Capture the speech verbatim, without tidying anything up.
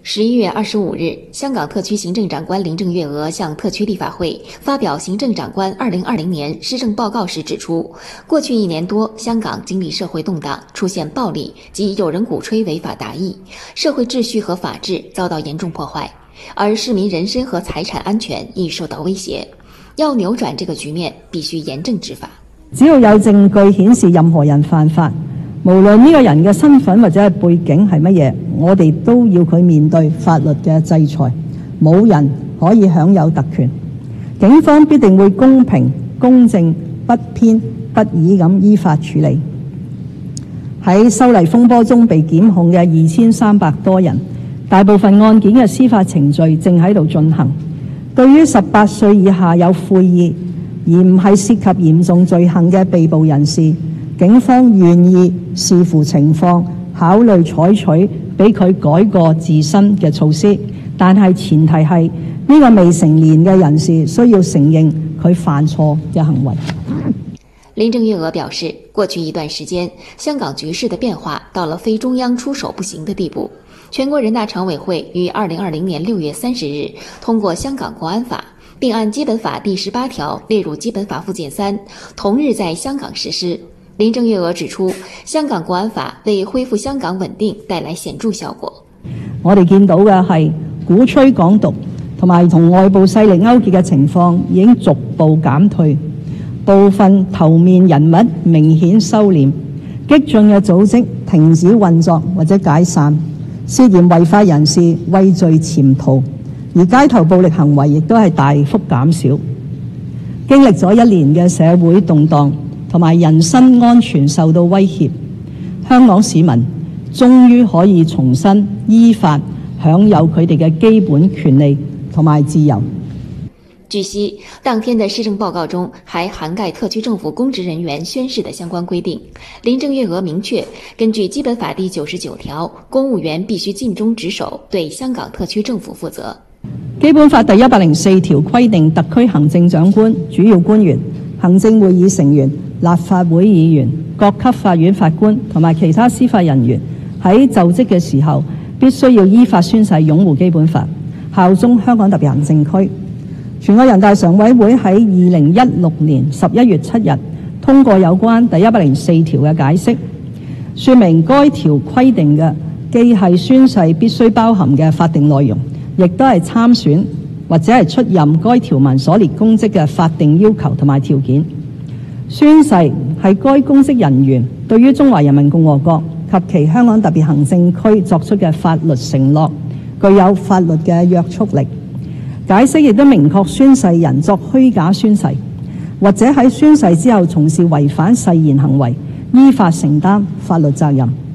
十一月二十五日，香港特区行政长官林郑月娥向特区立法会发表行政长官二零二零年施政报告时指出，过去一年多，香港经历社会动荡，出现暴力及有人鼓吹违法达义，社会秩序和法治遭到严重破坏，而市民人身和财产安全亦受到威胁。要扭转這個局面，必須嚴正執法。 只要有證據顯示任何人犯法，無論呢個人嘅身份或者係背景係乜嘢，我哋都要佢面對法律嘅制裁，冇人可以享有特權。警方必定會公平、公正、不偏不倚咁依法處理。喺修例風波中被檢控嘅二千三百多人，大部分案件嘅司法程序正喺度進行。對於十八歲以下有悔意而唔係涉及嚴重罪行嘅被捕人士，警方願意視乎情況考慮採取俾佢改過自新嘅措施，但係前提係呢個未成年嘅人士需要承認佢犯錯嘅行為。 林鄭月娥表示，過去一段時間，香港局勢的變化到了非中央出手不行的地步。全國人大常委會於二零二零年六月三十日通過香港國安法，並按基本法第十八條列入基本法附件三，同日在香港實施。林鄭月娥指出，香港國安法為恢復香港穩定帶來顯著效果。 我哋見到嘅係鼓吹港獨同埋同外部勢力勾結嘅情況已經逐步減退，部分頭面人物明顯收斂，激進嘅組織停止運作或者解散，涉嫌違法人士畏罪潛逃，而街頭暴力行為亦都係大幅減少。經歷咗一年嘅社會動盪同埋人身安全受到威脅，香港市民終於可以重新依法享有佢哋嘅基本權利同埋自由。 據悉，當天的施政報告中還涵蓋特區政府公職人員宣誓的相關規定。林鄭月娥明確，根據基本法第九十九條，公務員必須盡忠職守，對香港特區政府負責。 基本法第一百零四條規定，特區行政長官、主要官員、行政會議成員、立法會議員、各級法院法官同埋其他司法人員喺就職嘅時候，必須要依法宣誓擁護基本法，效忠香港特別行政區。全國人大常委會喺二零一六年十一月七日通過有關第一百零四條嘅解釋，說明該條規定嘅既係宣誓必須包含嘅法定內容，亦都係參選或者係出任該條文所列公職嘅法定要求同埋條件。宣誓係該公職人員對於中華人民共和國及其香港特別行政區作出嘅法律承諾，具有法律嘅約束力。解釋亦都明確宣誓人作虛假宣誓，或者喺宣誓之後從事違反誓言行為，依法承擔法律責任。